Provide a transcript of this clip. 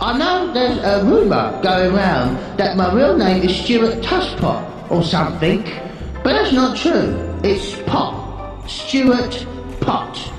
I know there's a rumour going round that my real name is Stu-Pot or something, but that's not true. It's Pot. Stu-Pot.